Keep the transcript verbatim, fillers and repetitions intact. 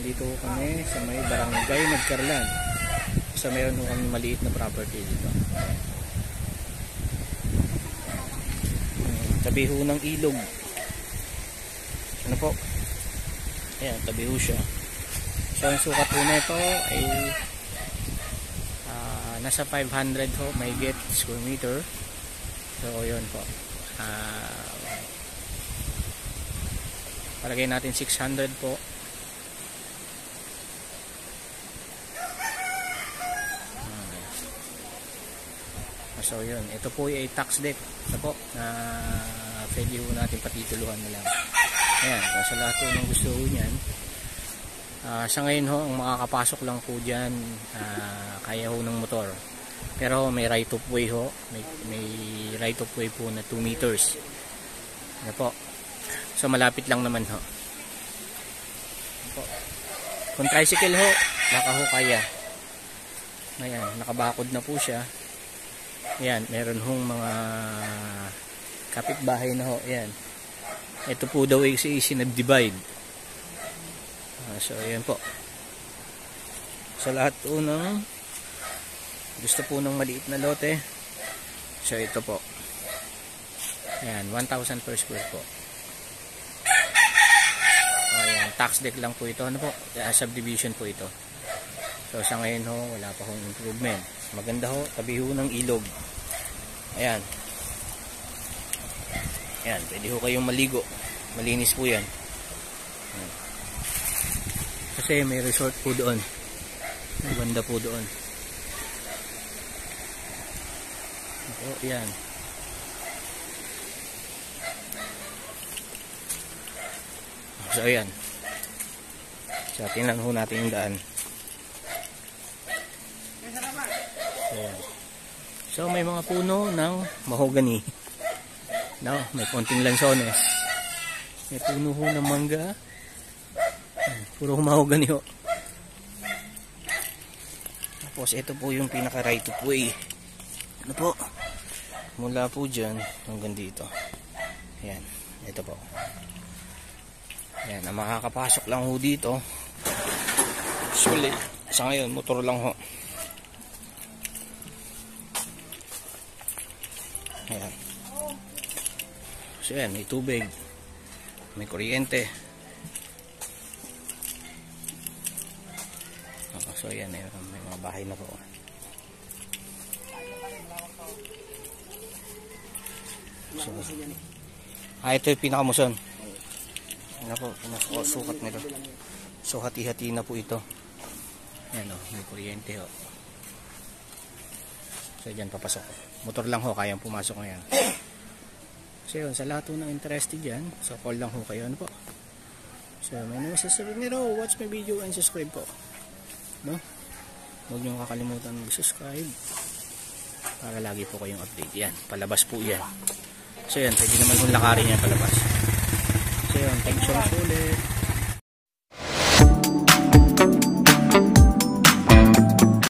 nandito kami sa may barangay Nagkarlan. So meron kami maliit na property dito. Tabi ho ng ilog. Ano po? Ayan, tabi ho siya. So ang sukat po na ito ay uh, nasa five hundred ho, may get square meter. So yun po. Uh, palagay natin six hundred po. So yun, ito po ay tax deck. Ito po, na pwede po natin patituluhan na lang. Ayan, sa lahat po ng gusto po niyan. Uh, sa ngayon ho, ang makakapasok lang po dyan, uh, kaya ho ng motor. Pero may right of way ho, may, may right of way po na two meters. Ano po. So malapit lang naman ho. Ano po. Kung tricycle ho, baka ho kaya. Ayan, nakabakod na po siya. Ayan, meron hong mga kapitbahay na ho. Ayan. Ito po daw ay sinabdivide. Uh, so, ayan po. Sa lahat po ng gusto po ng maliit na lote. So, ito po. Ayan, one thousand per square po. Ayan, tax deck lang po ito. Ano po? Uh, subdivision po ito. So, sa ngayon ho, wala pa hong improvement. Maganda ho, tabi ho ng ilog. Ayan. Ayan, pwede ho kayong maligo. Malinis po yan. Ayan. Kasi may resort po doon. May banda po doon. O, ayan. So, ayan. So, tingnan ho natin yung daan. Ayan. So may mga puno ng mahogany. No, may konting lansones. May puno ho ng mangga. Puro mahogany ho. Tapos ito po yung pinaka right of way. Ano po? Mula po dyan hanggang dito. Ayan, ito po. Ayan, ang makakapasok lang ho dito. Sulit. Sa ngayon, motor lang ho. Ayan. So yan, may tubig, may kuryente. Oh, so yan, may, may mga bahay na po. So, ah, ito yung pinakamuson. Ano po, pinasukat nito. So hati-hati na po ito. Ayan o, may kuryente o. So dyan papasok. Motor lang ho, kayang pumasok ngayon. So yun, sa lahat ho ng interested dyan, so call lang ho kayo. Ano po? So my name is Rotsen Ortinero. Watch my video and subscribe po. No? Huwag nyo kakalimutan mag-subscribe para lagi po kayong update. Yan, palabas po yan. So yan, pwede naman kung lakarin yan palabas. So yun, thanks so much ulit.